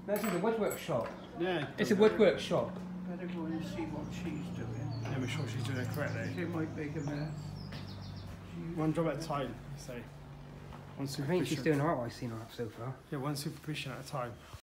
This is a woodwork shop. Yeah. It's a woodwork shop. Better go and see what she's doing. Yeah, make sure she's doing it correctly. She might make a mess. One job at a time, say. One I think she's supervision. doing alright what I've seen her so far. Yeah, one supervision at a time.